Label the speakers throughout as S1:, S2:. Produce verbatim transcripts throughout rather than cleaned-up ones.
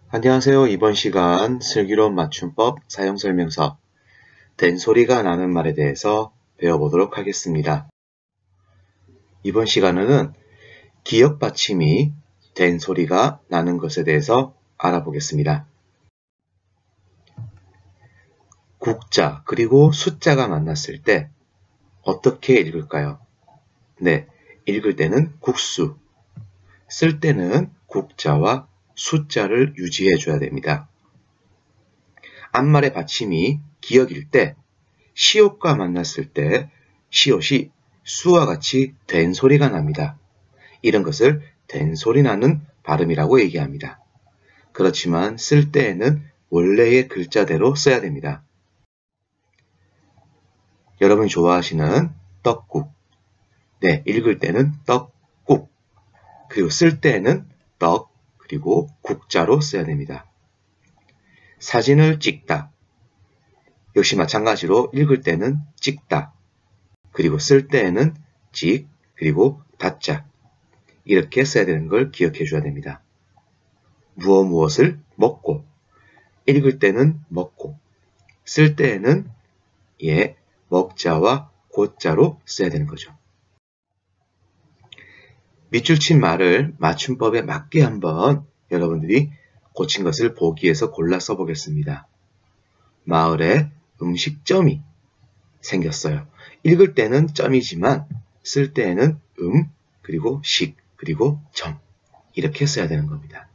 S1: 안녕하세요. 이번 시간 슬기로운 맞춤법 사용설명서 된소리가 나는 말에 대해서 배워보도록 하겠습니다. 이번 시간에는 기역 받침이 된소리가 나는 것에 대해서 알아보겠습니다. 국자 그리고 숫자가 만났을 때 어떻게 읽을까요? 네, 읽을 때는 국수, 쓸 때는 국자와 숫자를 유지해 줘야 됩니다. 앞말의 받침이 기역일 때 시옷과 만났을 때 시옷이 수와 같이 된 소리가 납니다. 이런 것을 된 소리 나는 발음이라고 얘기합니다. 그렇지만 쓸 때에는 원래의 글자대로 써야 됩니다. 여러분이 좋아하시는 떡국, 네, 읽을 때는 떡국, 그리고 쓸 때에는 떡, 그리고 국자로 써야 됩니다. 사진을 찍다, 역시 마찬가지로 읽을 때는 찍다, 그리고 쓸 때에는 찍, 그리고 다자, 이렇게 써야 되는 걸 기억해 줘야 됩니다. 무엇 무엇을 먹고, 읽을 때는 먹고, 쓸 때에는 예, 먹자와 고자로 써야 되는 거죠. 밑줄 친 말을 맞춤법에 맞게 한번 여러분들이 고친 것을 보기 위해서 골라 써보겠습니다. 마을에 음식점이 생겼어요. 읽을 때는 점이지만 쓸 때에는 음, 그리고 식, 그리고 점, 이렇게 써야 되는 겁니다.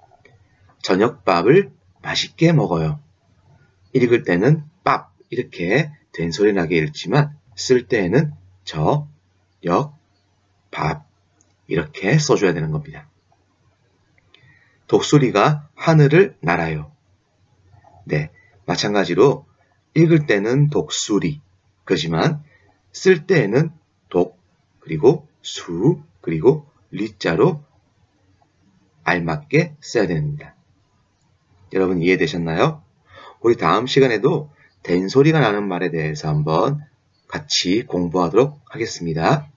S1: 저녁밥을 맛있게 먹어요. 읽을 때는 밥, 이렇게 된 소리 나게 읽지만 쓸 때에는 저, 역, 밥, 이렇게 써줘야 되는 겁니다. 독수리가 하늘을 날아요. 네, 마찬가지로 읽을 때는 독수리, 그렇지만 쓸 때에는 독, 그리고 수, 그리고 리자로 알맞게 써야 됩니다. 여러분 이해되셨나요? 우리 다음 시간에도 된소리가 나는 말에 대해서 한번 같이 공부하도록 하겠습니다.